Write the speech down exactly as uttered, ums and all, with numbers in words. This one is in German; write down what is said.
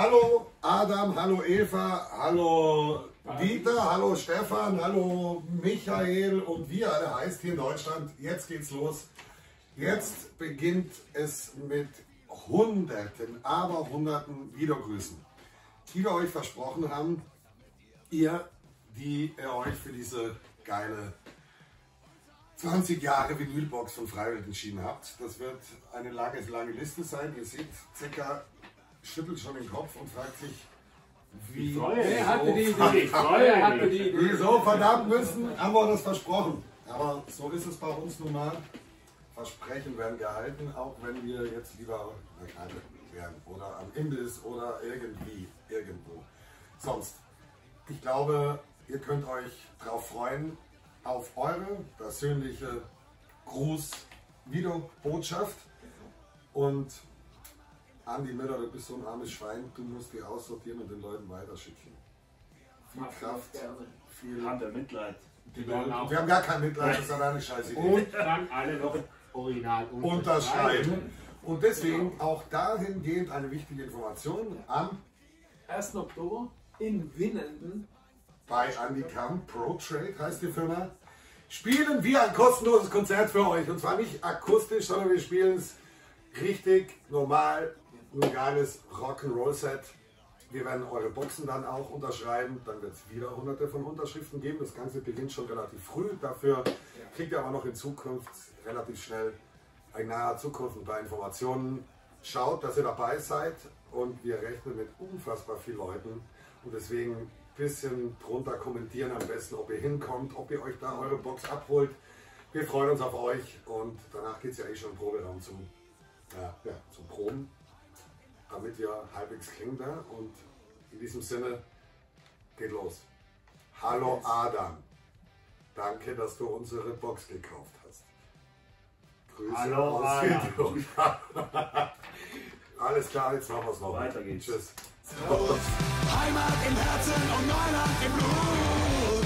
Hallo Adam, hallo Eva, hallo Dieter, hallo Stefan, hallo Michael und wie er alle heißt hier in Deutschland. Jetzt geht's los. Jetzt beginnt es mit Hunderten, aber Hunderten Videogrüßen, die wir euch versprochen haben. Ihr, die ihr euch für diese geile zwanzig Jahre Vinylbox von Freiwild entschieden habt. Das wird eine lange, lange Liste sein. Ihr seht, Zicker schüttelt schon den Kopf und fragt sich, wie Wer hatte die Idee? Wer hatte die Idee? Wieso verdammt müssen, haben wir das versprochen. Aber so ist es bei uns nun mal. Versprechen werden gehalten, auch wenn wir jetzt lieber eine Kneipe wären oder am Imbiss oder irgendwie, irgendwo. Sonst, ich glaube, ihr könnt euch darauf freuen, auf eure persönliche Gruß-Videobotschaft. Und Andi Müller, du bist so ein armes Schwein, du musst die aussortieren und den Leuten weiterschicken. Viel Kraft, viel Haben wir Mitleid. die Welt. Wir haben gar kein Mitleid, das ist eine scheiße Idee. Und dann alle noch original Unterschreiben. Und deswegen auch dahingehend eine wichtige Information am ersten Oktober in Winnenden bei Andy Kamp, Pro Trade heißt die Firma, spielen wir ein kostenloses Konzert für euch. Und zwar nicht akustisch, sondern wir spielen es richtig normal, ein geiles Rock'n'Roll-Set. Wir werden eure Boxen dann auch unterschreiben, dann wird es wieder hunderte von Unterschriften geben. Das Ganze beginnt schon relativ früh, dafür kriegt ihr aber noch in Zukunft relativ schnell, in naher Zukunft ein paar Informationen. Schaut, dass ihr dabei seid und wir rechnen mit unfassbar vielen Leuten und deswegen ein bisschen drunter kommentieren am besten, ob ihr hinkommt, ob ihr euch da eure Box abholt. Wir freuen uns auf euch und danach geht es ja eh schon im Proberaum zum, ja, ja, zum Proben, damit wir halbwegs klingen da und in diesem Sinne geht los. Hallo Adam, danke, dass du unsere Box gekauft hast. Grüße Hallo aus Adam. Südtirol. Alles klar, jetzt machen wir es noch. Weiter geht's. Tschüss. Heimat im Herzen und Neuland im Blut.